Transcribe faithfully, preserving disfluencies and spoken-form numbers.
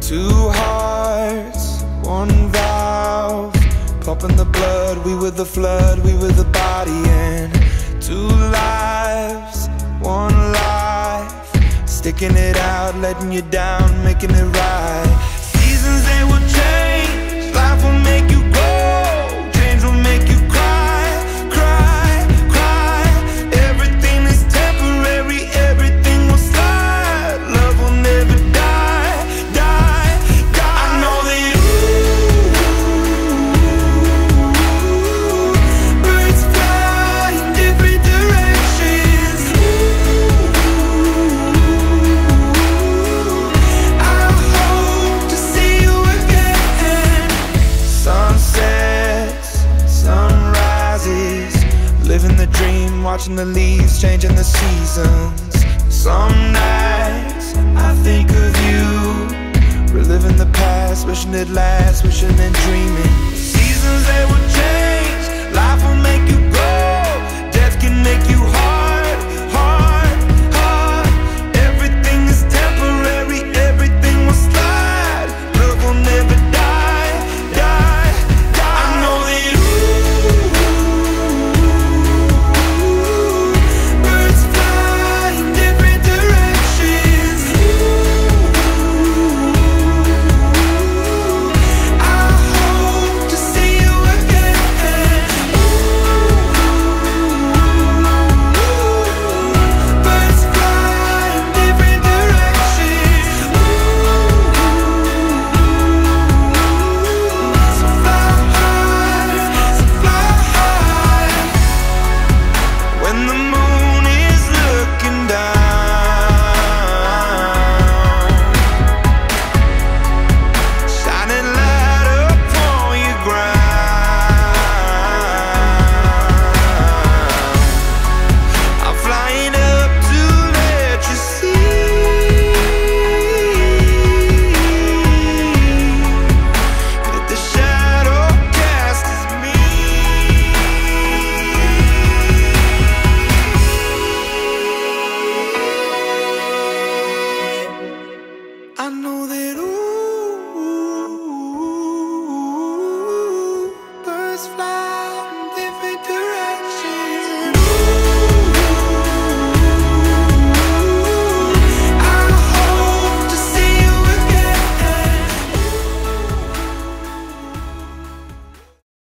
Two hearts, one valve, pumping the blood. We were the flood, we were the body. And two lives, one life, sticking it out, letting you down, making it right. Seasons, they will change, life will make you grow, change will make you cry, cry, cry. Everything is temporary, everything will slide. Love will never die, die, die. I know that ooh, birds fly in different directions. Ooh, I hope to see you again. Sunsets, sunrises, living the dream, watching the leaves, changing the seasons. Some nights I think of you, reliving the past, wishing it lasts, wishing and dreaming. Seasons, they will change, life will make you grow, death can make you hard, hard, hard. Everything is temporary, everything will slide. Love will never die, die, die. I know that ooh, birds fly in different directions. Ooh, I hope to see you again. Ooh, birds fly in different directions. Ooh, so fly high, so fly high. When the moon is looking down, shining light upon your ground, I'm flying up to let you see that the shadow cast is me. I know that